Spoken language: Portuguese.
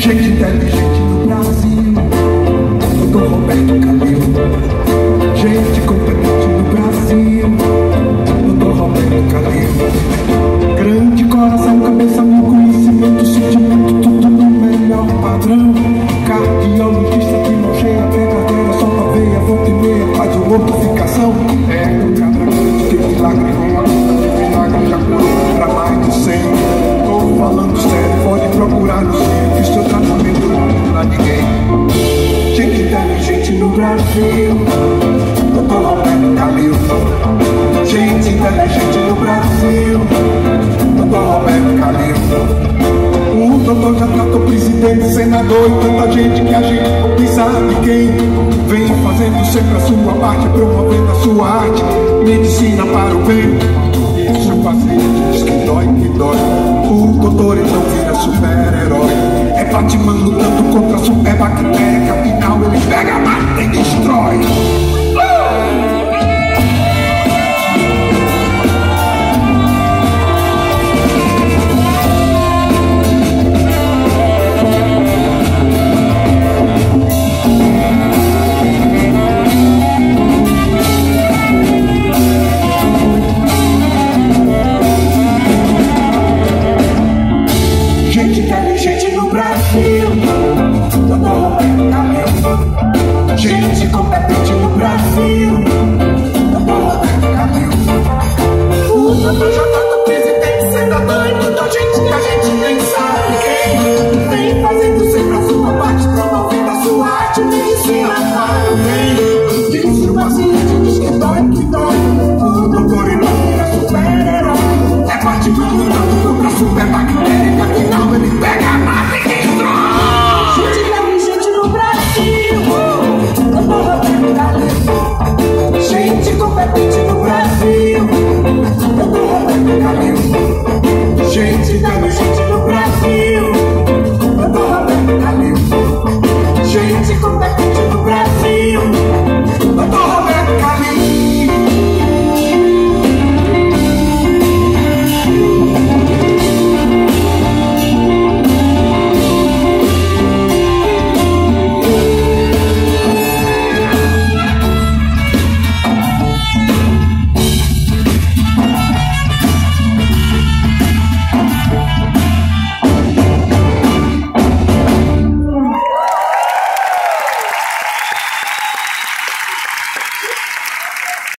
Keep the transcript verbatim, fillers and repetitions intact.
Gente inteligente no Brasil, doutor Roberto Calil. Gente competente no Brasil, doutor Roberto Calil. Grande coração, cabeça, meu conhecimento, sentimento, tudo no melhor padrão. Cardiologista que não cheia, verdadeira, só na veia, volta e meia, faz uma mortificação. É um cara grande, tem milagre, com a conta de milagre, já curou pra mais de cem. Tô falando sério, pode procurar no centro, que seu tratamento não ajuda ninguém. Gente inteligente no Brasil, doutor Roberto Calil. Gente inteligente no Brasil, doutor Roberto Calil. O doutor já tratou presidente, senador e tanta gente que a gente não sabe quem. Vem fazendo sempre a sua parte, promovendo a sua arte, medicina para o bem. E se o paciente diz que dói, que dói, o doutor então vira super-herói. É Batman lutando contra a super bactéria.